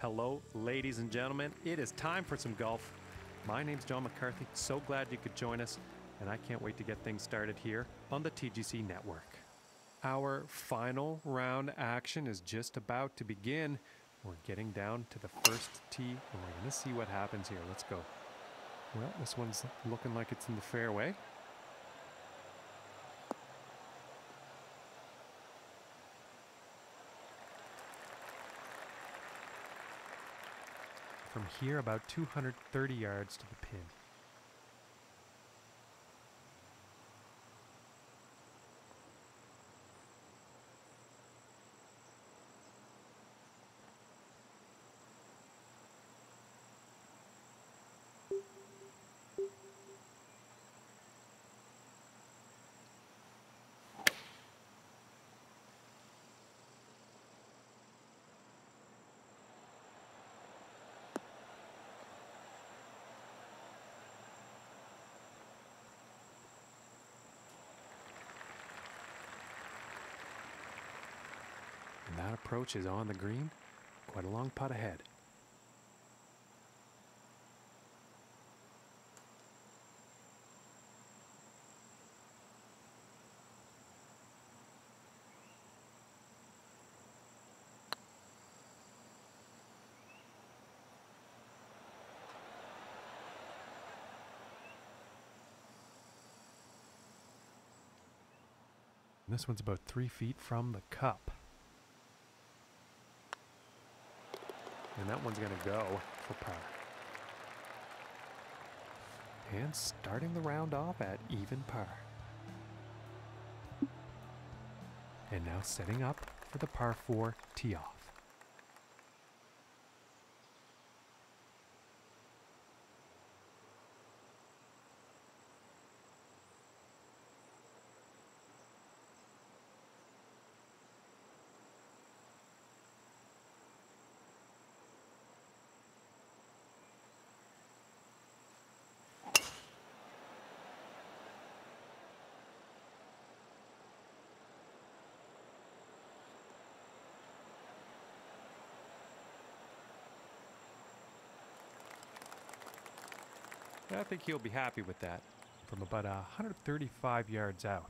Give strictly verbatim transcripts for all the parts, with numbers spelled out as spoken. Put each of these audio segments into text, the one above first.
Hello, ladies and gentlemen. It is time for some golf. My name's John McCarthy. So glad you could join us, and I can't wait to get things started here on the T G C Network. Our final round action is just about to begin. We're getting down to the first tee, and we're going to see what happens here. Let's go. Well, this one's looking like it's in the fairway. From here, about two hundred thirty yards to the pin. And that approach is on the green. Quite a long putt ahead. And this one's about three feet from the cup. And that one's going to go for par. And starting the round off at even par. And now setting up for the par four tee off. I think he'll be happy with that from about one hundred thirty-five yards out.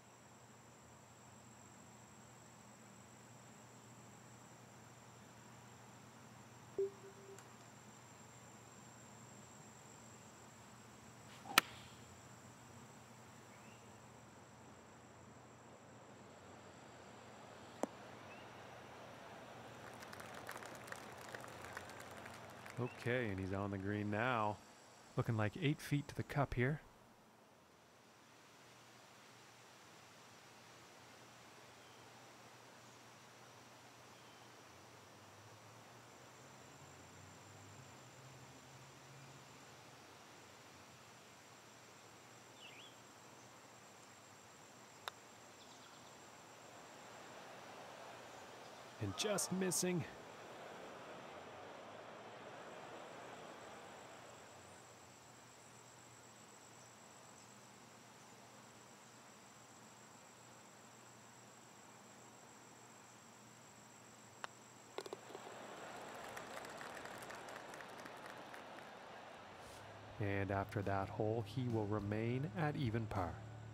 Okay, and he's on the green now. Looking like eight feet to the cup here. And just missing. And after that hole, he will remain at even par.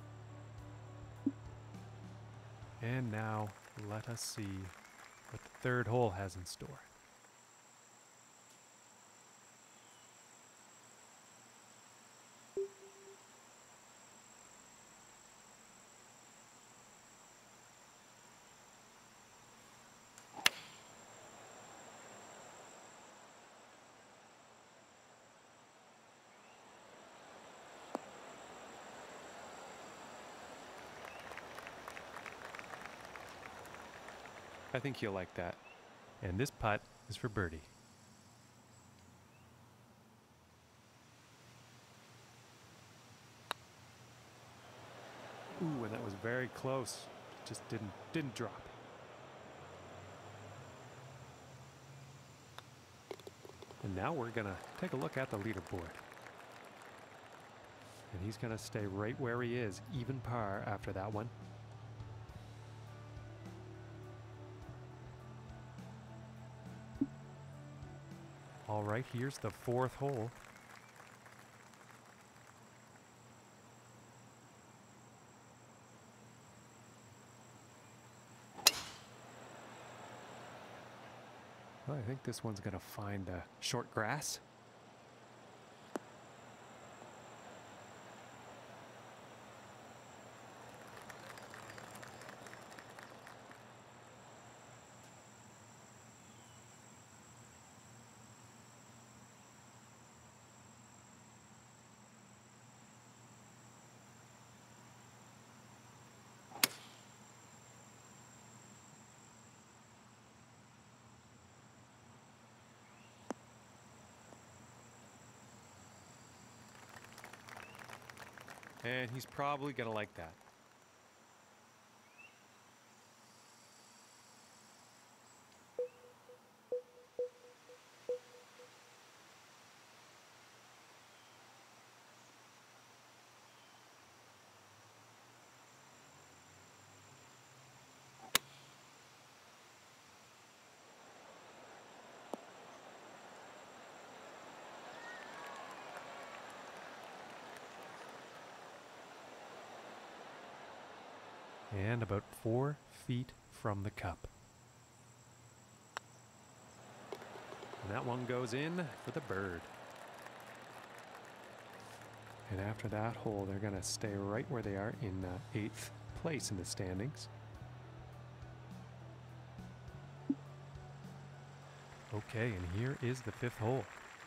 And now, let us see what the third hole has in store. I think he'll like that. And this putt is for birdie. Ooh, and that was very close. Just didn't didn't drop. And now we're gonna take a look at the leaderboard. And he's gonna stay right where he is, even par after that one. All right, here's the fourth hole. Well, I think this one's going to find uh, short grass. And he's probably going to like that. And about four feet from the cup. And that one goes in for the bird. And after that hole, they're going to stay right where they are in uh, eighth place in the standings. Okay, and here is the fifth hole.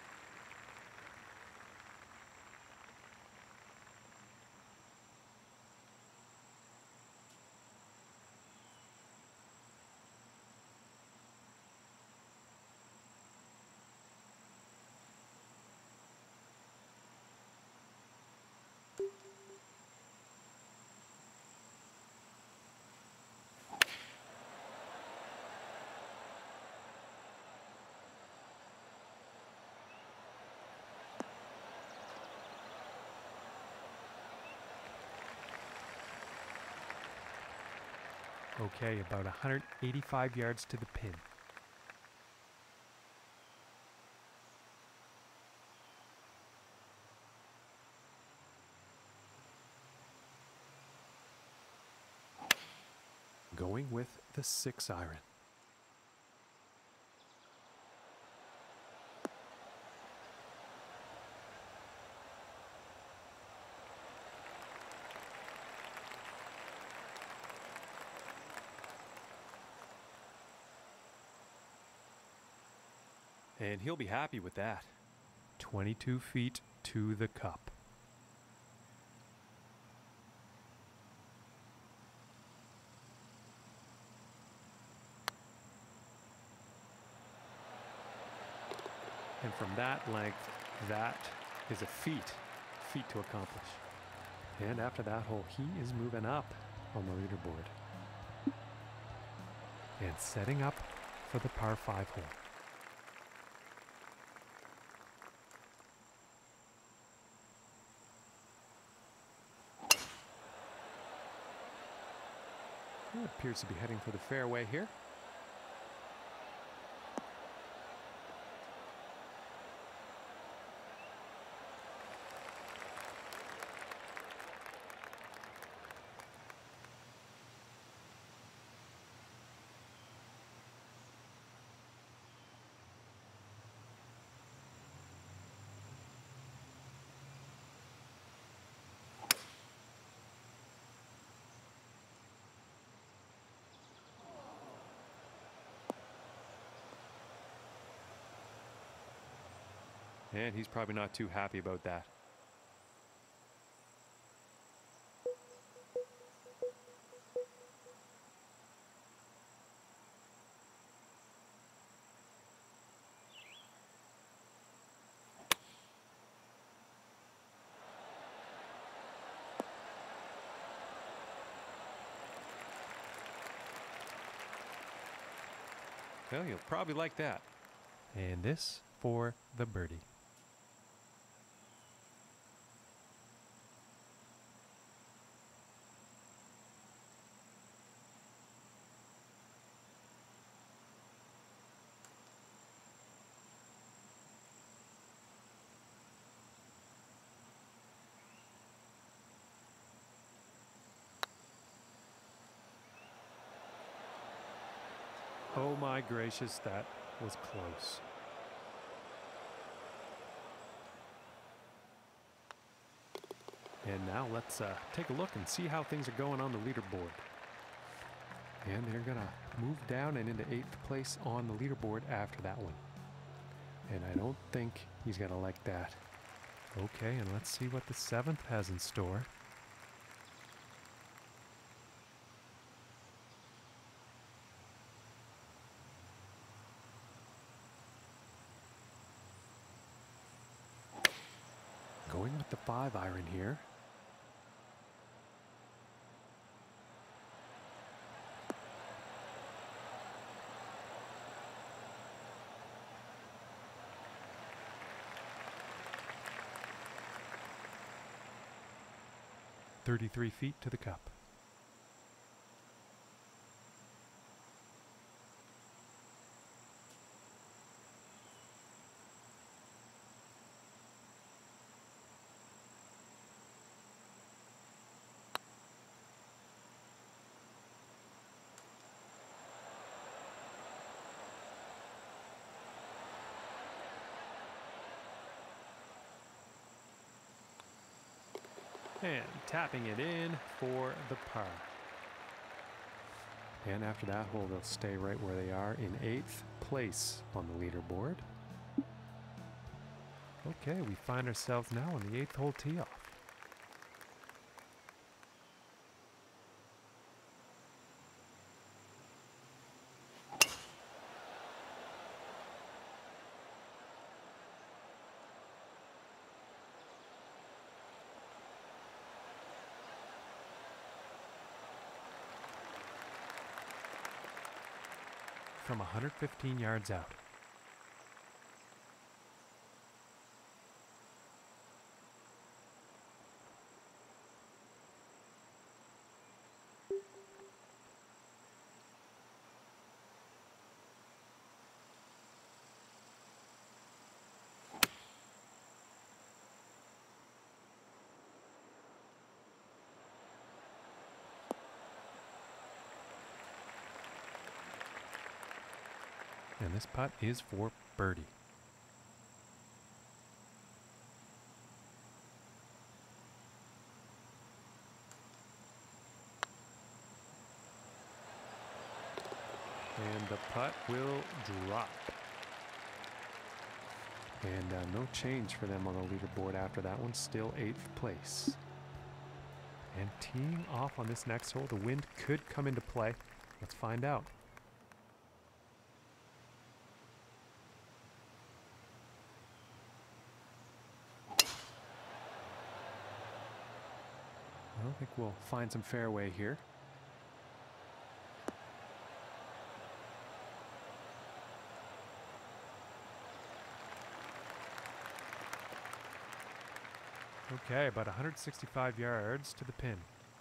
Okay, about one hundred eighty-five yards to the pin. Going with the six iron. And he'll be happy with that. twenty-two feet to the cup. And from that length, that is a feat, feat to accomplish. And after that hole, he is moving up on the leaderboard. And setting up for the par five hole. He appears to be heading for the fairway here. And he's probably not too happy about that. Well, you'll probably like that. And this for the birdie. Oh my gracious, that was close. And now let's uh, take a look and see how things are going on the leaderboard. And they're gonna move down and into eighth place on the leaderboard after that one. And I don't think he's gonna like that. Okay, and let's see what the seventh has in store. Going with the five iron here. thirty-three feet to the cup. And tapping it in for the par. And after that hole, they'll stay right where they are in eighth place on the leaderboard. Okay, we find ourselves now on the eighth hole tee off. From one hundred fifteen yards out. And this putt is for birdie. And the putt will drop. And uh, no change for them on the leaderboard after that one, still eighth place. And teeing off on this next hole, the wind could come into play. Let's find out. I think we'll find some fairway here. Okay, about one hundred sixty-five yards to the pin.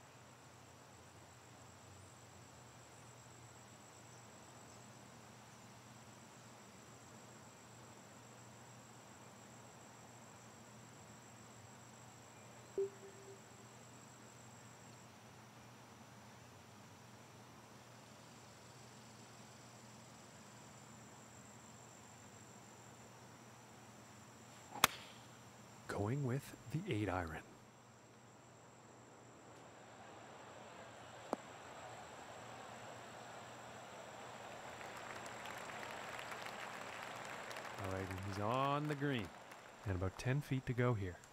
Going with the eight iron. All right, he's on the green. And about ten feet to go here.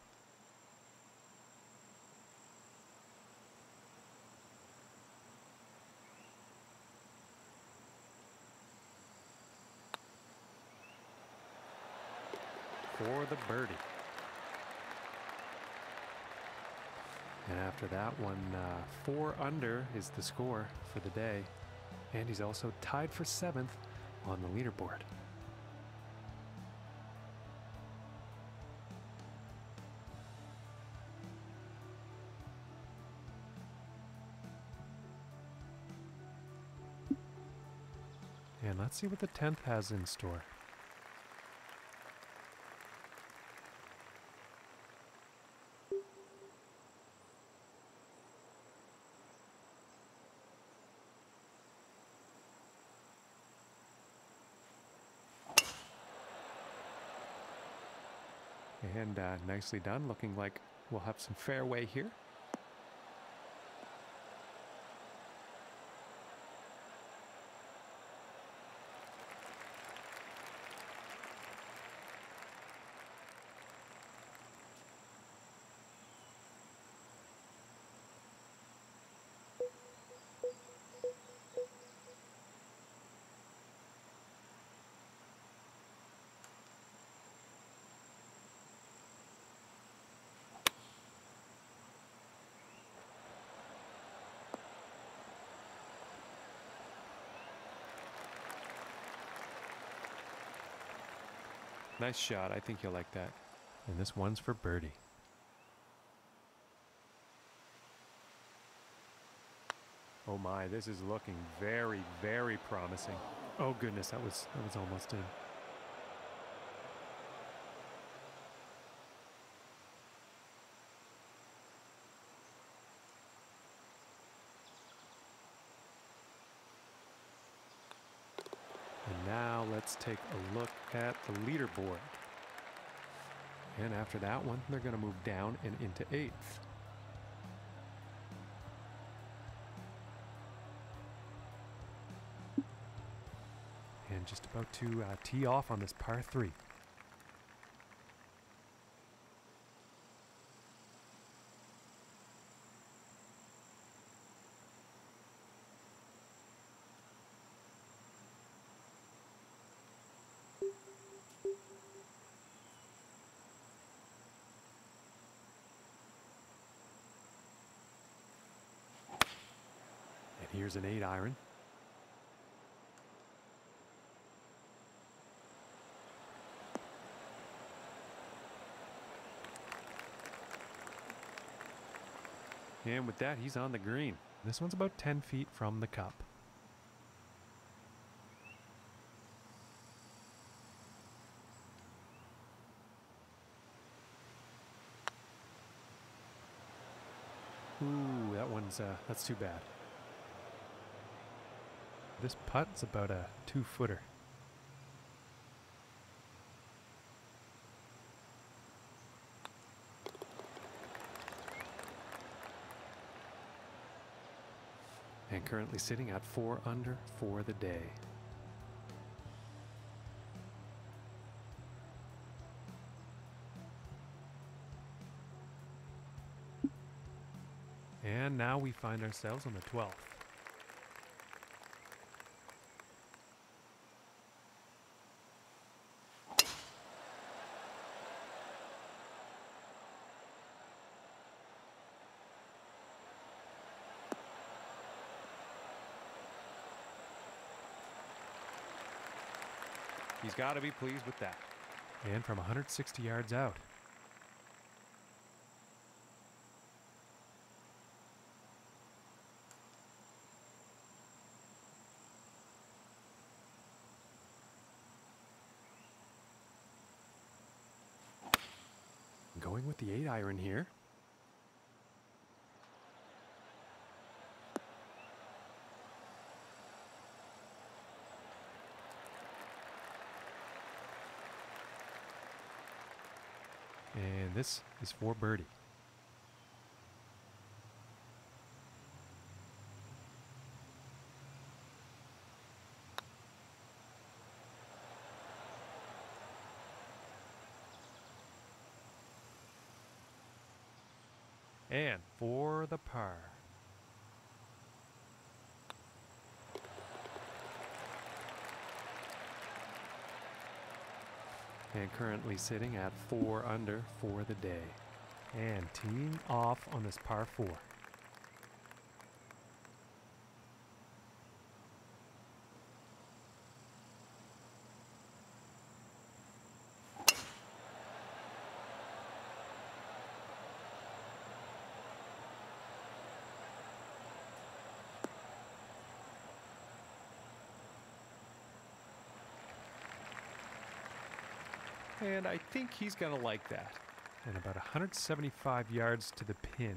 For the birdie. And after that one, uh, four under is the score for the day. And he's also tied for seventh on the leaderboard. And let's see what the tenth has in store. And uh, nicely done. Looking like we'll have some fairway here. Nice shot. I think you'll like that. And this one's for birdie. Oh my, this is looking very, very promising. Oh goodness, that was that was almost in. And now let's take a look at the leaderboard. And after that one, they're going to move down and into eighth. And just about to uh, tee off on this par three. And here's an eight iron. And with that, he's on the green. This one's about ten feet from the cup. Ooh, that one's, uh, that's too bad. This putt's about a two footer. And currently sitting at four under for the day. And now we find ourselves on the twelfth. He's got to be pleased with that. And from one hundred sixty yards out. Going with the eight iron here. And this is for birdie. And for the par. And currently sitting at four under for the day. And teeing off on this par four. And I think he's going to like that. And about one hundred seventy-five yards to the pin.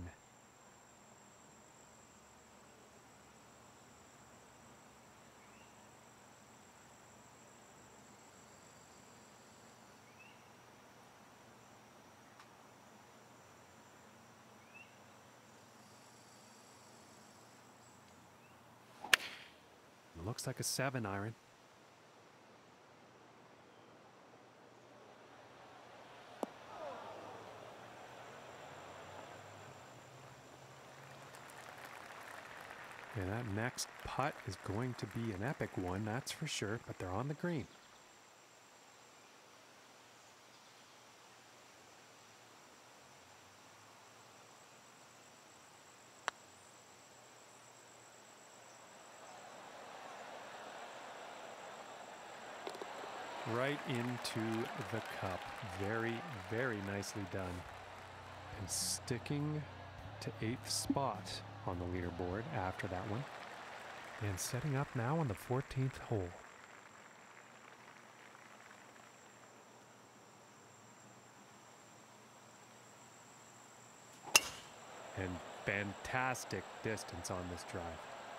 It looks like a seven iron. And that next putt is going to be an epic one, that's for sure, but they're on the green. Right into the cup. Very, very nicely done. And sticking to eighth spot on the leaderboard after that one. And setting up now on the fourteenth hole. And fantastic distance on this drive.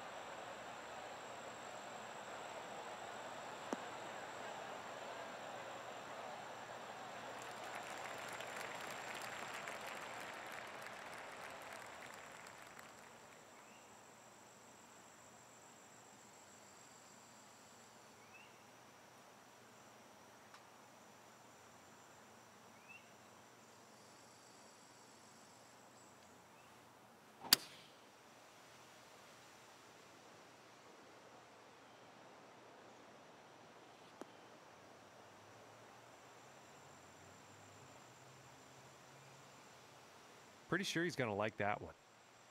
Pretty sure he's going to like that one.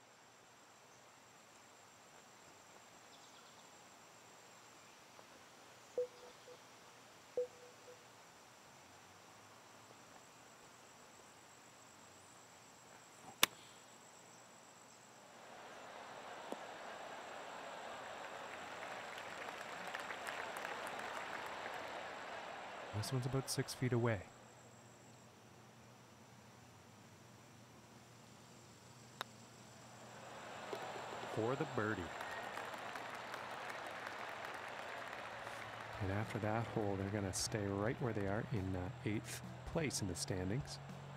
This one's about six feet away. For the birdie. And after that hole, they're going to stay right where they are in uh, eighth place in the standings.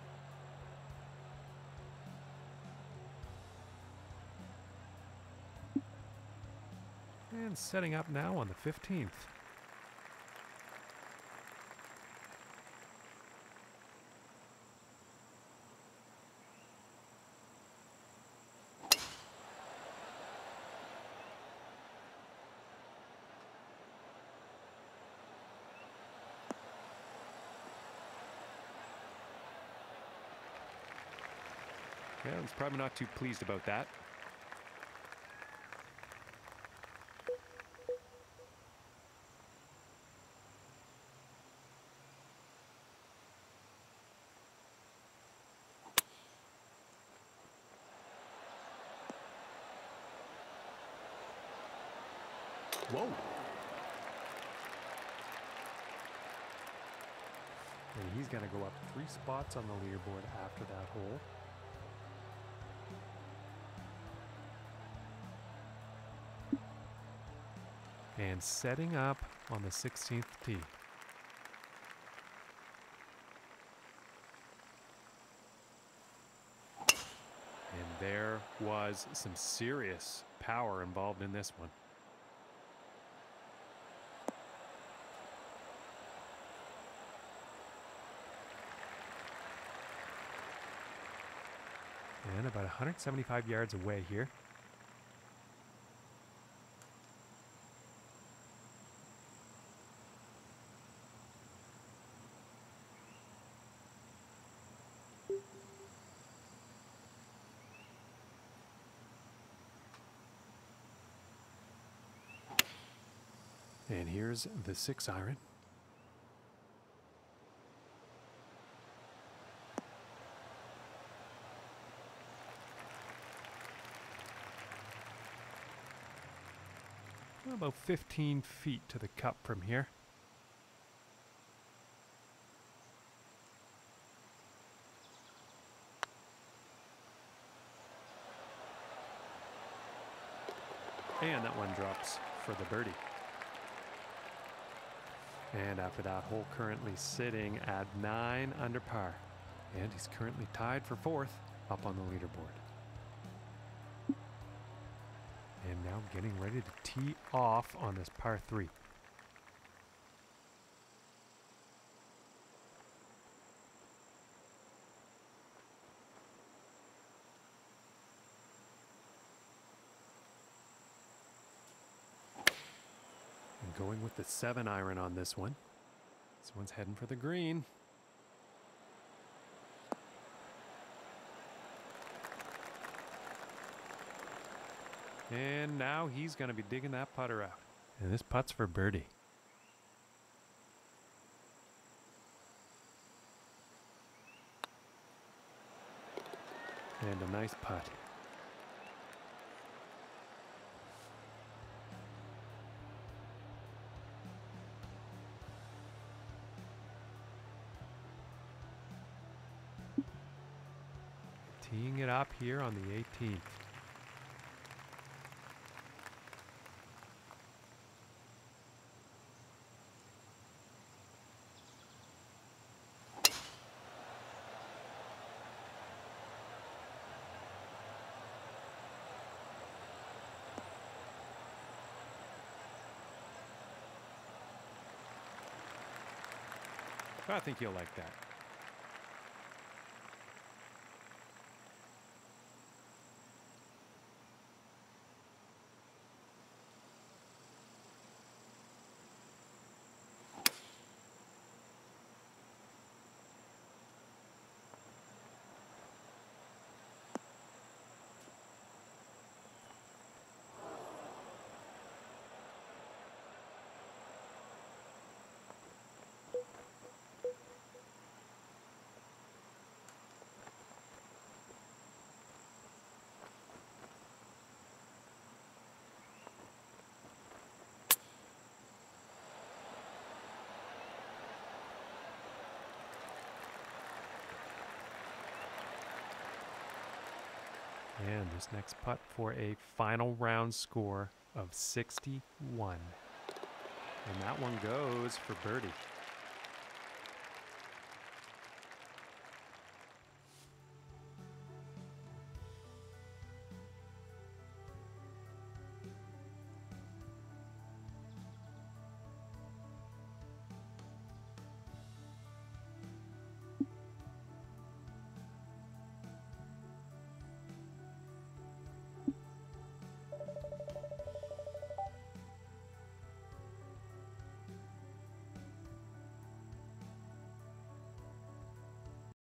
And setting up now on the fifteenth. Yeah, I was probably not too pleased about that. Whoa. And he's going to go up three spots on the leaderboard after that hole. And setting up on the sixteenth tee. And there was some serious power involved in this one. And about one hundred seventy-five yards away here. And here's the six iron. About fifteen feet to the cup from here. And that one drops for the birdie. And after that hole, currently sitting at nine under par. And he's currently tied for fourth up on the leaderboard. And now getting ready to tee off on this par three. And going with the seven iron on this one. This one's heading for the green. And now he's going to be digging that putter out. And this putt's for birdie. And a nice putt. Teeing it up here on the eighteenth. I think you'll like that. And this next putt for a final round score of sixty-one. And that one goes for birdie.